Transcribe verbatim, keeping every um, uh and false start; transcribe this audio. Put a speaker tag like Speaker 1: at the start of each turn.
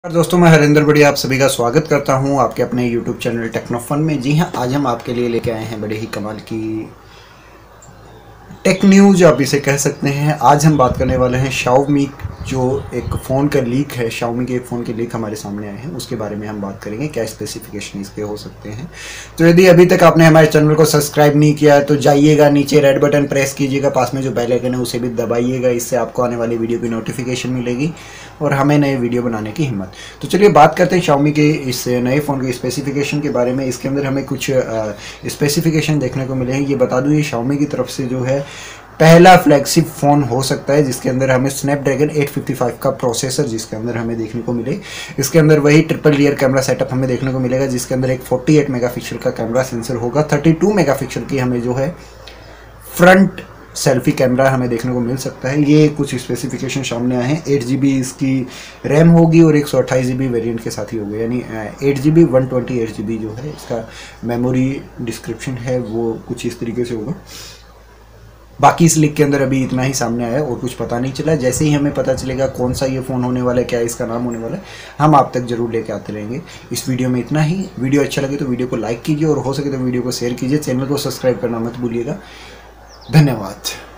Speaker 1: और दोस्तों, मैं हरिंदर बढ़िया आप सभी का स्वागत करता हूं आपके अपने यूट्यूब चैनल टेक्नोफन में। जी हां, आज हम आपके लिए लेके आए हैं बड़े ही कमाल की टेक न्यूज आप इसे कह सकते हैं। आज हम बात करने वाले हैं शाओमी, जो एक फ़ोन का लीक है। शाओमी के एक फ़ोन के लीक हमारे सामने आए हैं, उसके बारे में हम बात करेंगे, क्या स्पेसिफिकेशन इसके हो सकते हैं। तो यदि अभी तक आपने हमारे चैनल को सब्सक्राइब नहीं किया है तो जाइएगा, नीचे रेड बटन प्रेस कीजिएगा, पास में जो बेल आइकन है उसे भी दबाइएगा। इससे आपको आने वाली वीडियो की नोटिफिकेशन मिलेगी और हमें नए वीडियो बनाने की हिम्मत। तो चलिए बात करते हैं शाओमी के इस नए फ़ोन के स्पेसिफिकेशन के बारे में। इसके अंदर हमें कुछ स्पेसिफिकेशन देखने को मिले हैं। ये बता दूँ, ये शाओमी की तरफ से जो है पहला फ्लैगशिप फ़ोन हो सकता है जिसके अंदर हमें स्नैपड्रैगन एट फिफ्टी फाइव का प्रोसेसर जिसके अंदर हमें देखने को मिले। इसके अंदर वही ट्रिपल रियर कैमरा सेटअप हमें देखने को मिलेगा, जिसके अंदर एक अड़तालीस मेगापिक्सल का कैमरा सेंसर होगा। बत्तीस मेगापिक्सल की हमें जो है फ्रंट सेल्फी कैमरा हमें देखने को मिल सकता है। ये कुछ स्पेसिफिकेशन सामने आए हैं। एट जी बी इसकी रैम होगी और एक सौ अट्ठाईस जी बी वेरियंट के साथ ही होगा, यानी eight G B one twenty eight G B जो है इसका मेमोरी डिस्क्रिप्शन है वो कुछ इस तरीके से होगा। बाकी इस लीक के अंदर अभी इतना ही सामने आया और कुछ पता नहीं चला। जैसे ही हमें पता चलेगा कौन सा ये फ़ोन होने वाला है, क्या इसका नाम होने वाला है, हम आप तक जरूर लेके आते रहेंगे। इस वीडियो में इतना ही। वीडियो अच्छा लगे तो वीडियो को लाइक कीजिए और हो सके तो वीडियो को शेयर कीजिए। चैनल को सब्सक्राइब करना मत भूलिएगा। धन्यवाद।